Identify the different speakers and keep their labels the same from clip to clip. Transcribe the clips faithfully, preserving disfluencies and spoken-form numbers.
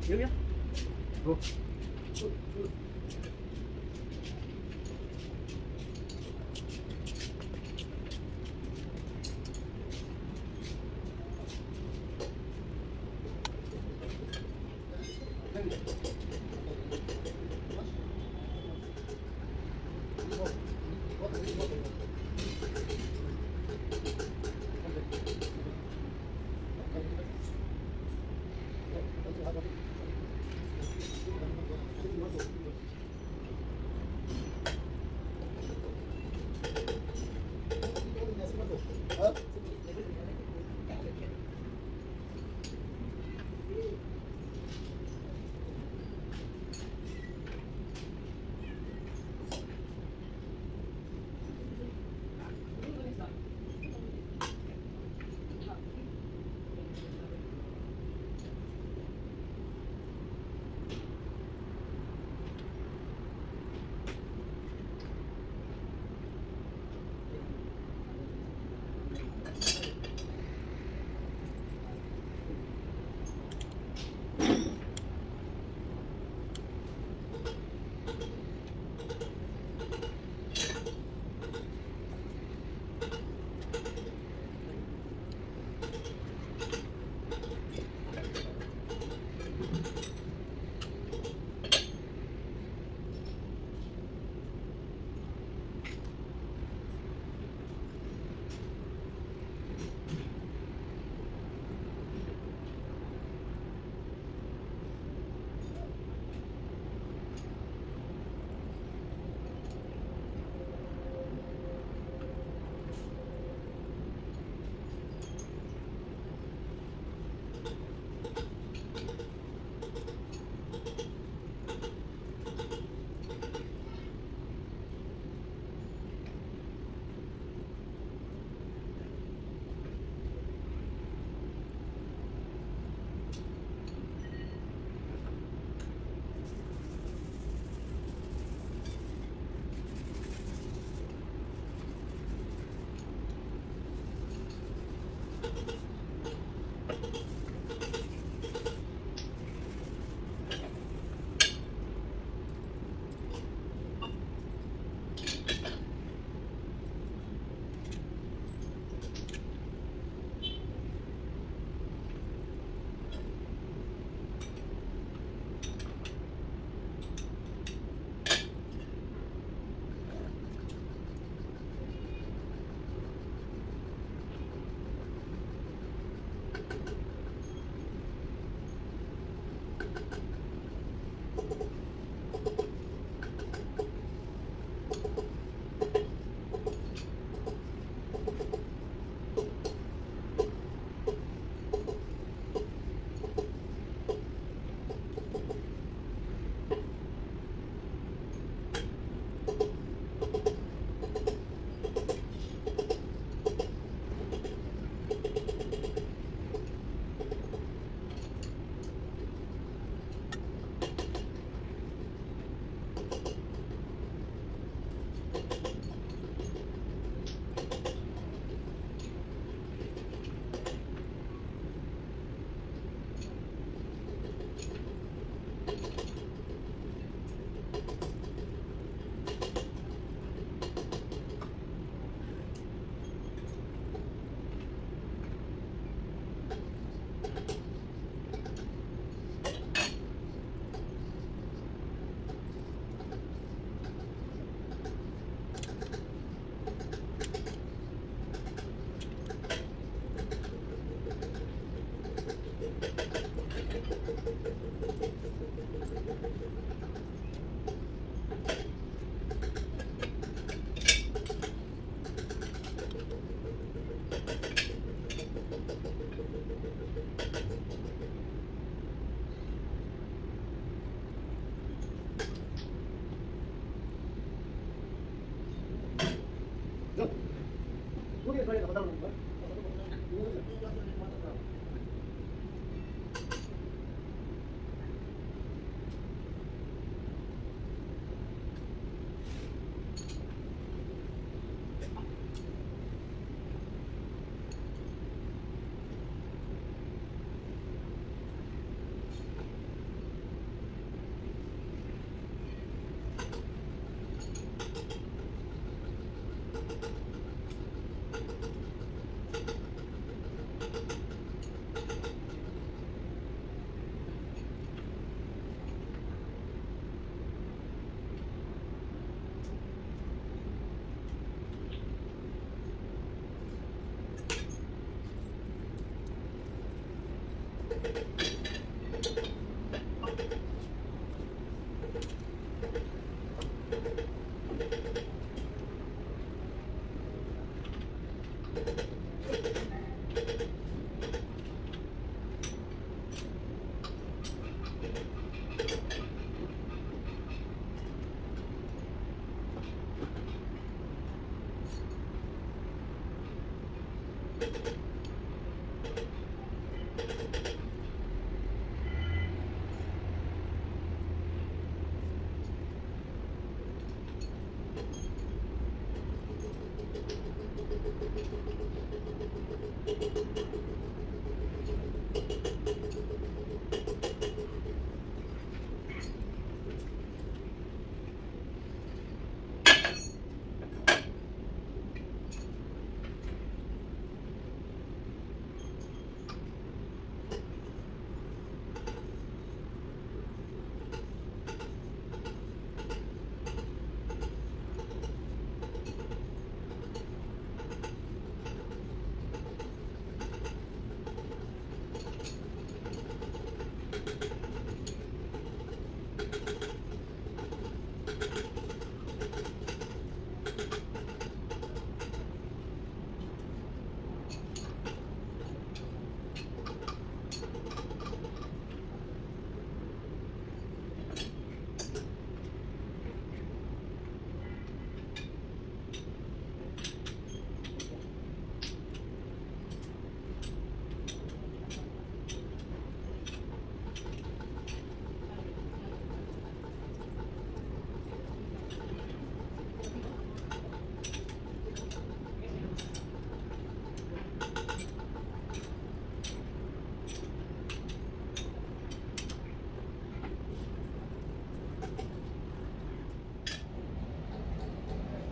Speaker 1: Yếu nhá.
Speaker 2: Go.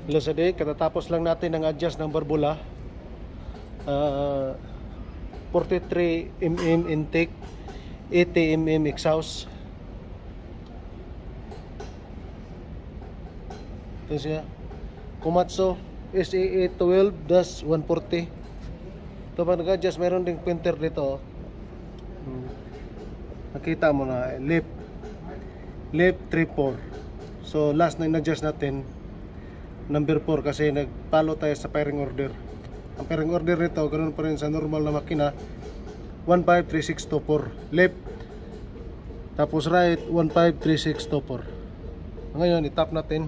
Speaker 1: Hello sa day, katatapos lang natin ng adjust ng barbula. uh, forty-three millimeter intake, eighty millimeter exhaust. Ito siya, Komatsu S A A twelve one forty. Ito pa nag-adjust, mayroon ding pointer dito. hmm. Nakita mo na left left three four. So last na in-adjust natin number four kasi nagpalo tayo sa pairing order. Ang pairing order nito ganoon pa rin sa normal na makina, one five three six two four left, tapos right one five three six two four. Ngayon i-tap natin.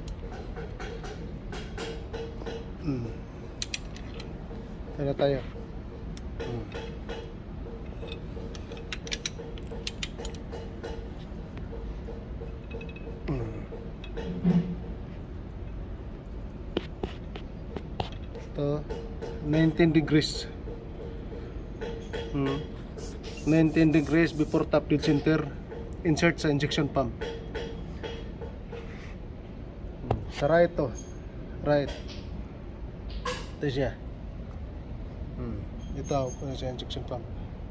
Speaker 1: hmm. Kaya tayo. hmm. Ito nineteen degrees. hmm. nineteen degrees before tap dead center. Insert sa injection pump. hmm. Sa right to right. Ito siya. hmm. Ito ako sa injection pump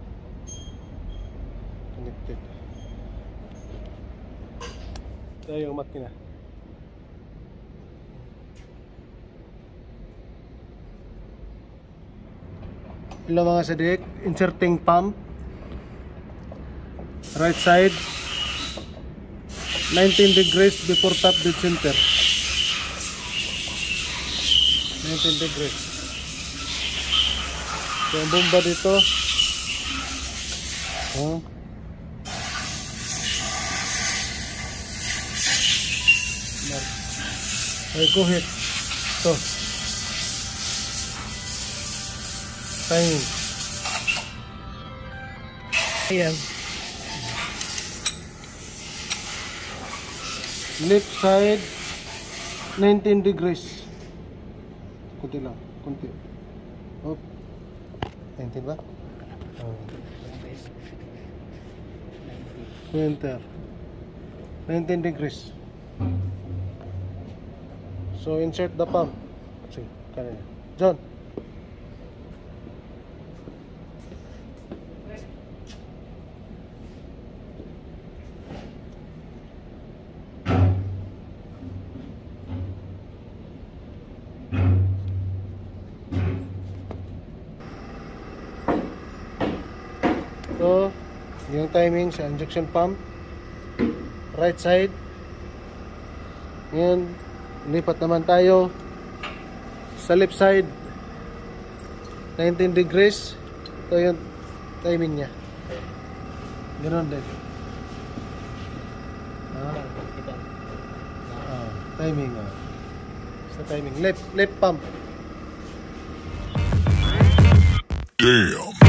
Speaker 1: connected. Ito yung makina. Hello mga sadik, inserting pump right side, nineteen degrees before tap dead center. nineteen degrees. So yung bomba dito, oh. Ay, go ahead. Ito timing. Ayan. Left side nineteen degrees. Kunti lang, kunti. Oh. nineteen ba? Oh. Center. nineteen degrees. So insert the pump. Sige, kaya. John. So, yung timing sa injection pump right side. Ngayon, lipat naman tayo sa left side, nineteen degrees. Ito yung timing nya. Ganon din. Ah, ah, timing ah. Sa timing left left pump.
Speaker 2: Damn.